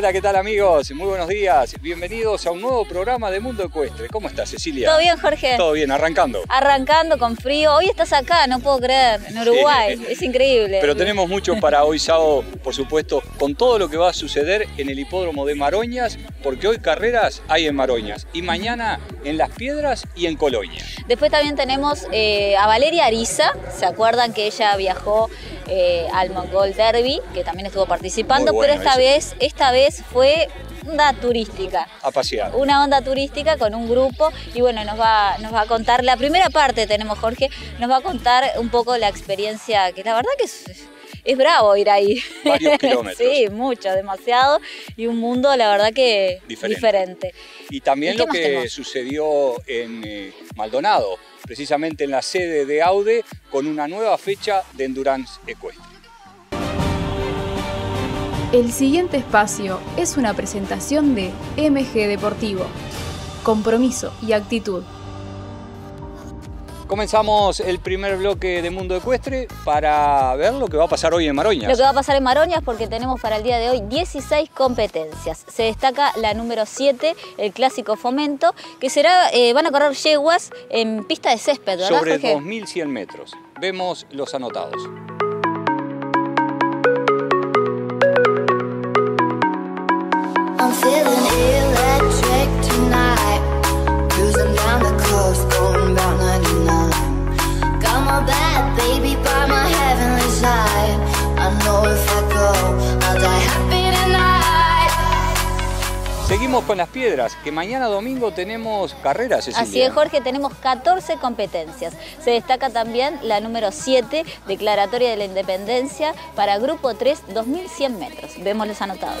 Hola, ¿qué tal amigos? Muy buenos días. Bienvenidos a un nuevo programa de Mundo Ecuestre. ¿Cómo estás, Cecilia? ¿Todo bien, Jorge? Todo bien, arrancando. Arrancando con frío. Hoy estás acá, no puedo creer, en Uruguay. Sí. Es increíble. Pero tenemos mucho para hoy sábado, por supuesto, con todo lo que va a suceder en el hipódromo de Maroñas, porque hoy carreras hay en Maroñas y mañana en Las Piedras y en Colonia. Después también tenemos a Valeria Ariza. ¿Se acuerdan que ella viajó al Mongol Derby, que también estuvo participando? Bueno, pero esta vez fue onda turística. A pasear. Una onda turística con un grupo y bueno, nos va a contar, la primera parte tenemos Jorge, nos va a contar un poco la experiencia, que la verdad que es bravo ir ahí. Varios kilómetros. Sí, mucho, demasiado, y un mundo la verdad que diferente. Y también lo que sucedió en Maldonado, precisamente en la sede de AUDE, con una nueva fecha de Endurance Ecuestre. El siguiente espacio es una presentación de MG Deportivo. Compromiso y actitud. Comenzamos el primer bloque de Mundo Ecuestre para ver lo que va a pasar hoy en Maroñas. Lo que va a pasar en Maroñas, porque tenemos para el día de hoy 16 competencias. Se destaca la número 7, el Clásico Fomento, que van a correr yeguas en pista de césped, ¿verdad, sobre Jorge? 2100 metros. Vemos los anotados. I'm feeling electric tonight, cruising down the coast, going about 99. Got my bad baby by my heavenly side. I know if I go, I'll die happy tonight. Seguimos con Las Piedras, que mañana domingo tenemos carreras, Cecilia. Así es, Jorge, tenemos 14 competencias. Se destaca también la número 7, Declaratoria de la Independencia, para Grupo 3, 2100 metros. Vemos los anotados.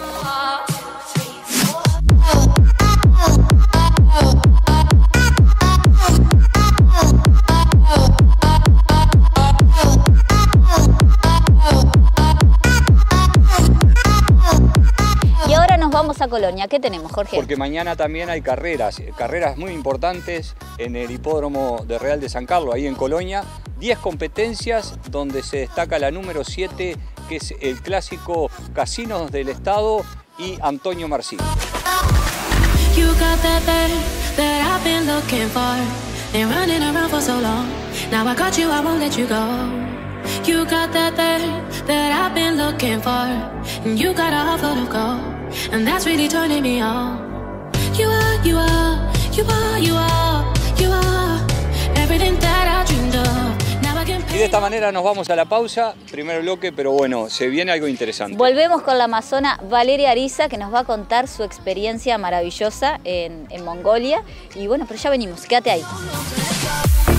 Y ahora nos vamos a Colonia. ¿Qué tenemos, Jorge? Porque mañana también hay carreras muy importantes en el hipódromo de Real de San Carlos, ahí en Colonia. 10 competencias donde se destaca la número 7, que es el clásico Casinos del Estado y Antonio Marcín. You got that thing that I've been looking for. Been running around for so long. Now I got you, I won't let you go. You got that thing that I've been looking for. And you got a heart full of gold. And that's really turning me on. You are, you are, you are, you are, you are everything that I dreamed of. Y de esta manera nos vamos a la pausa, primer bloque, pero bueno, se viene algo interesante. Volvemos con la amazona Valeria Ariza, que nos va a contar su experiencia maravillosa en Mongolia. Y bueno, pero ya venimos, quédate ahí.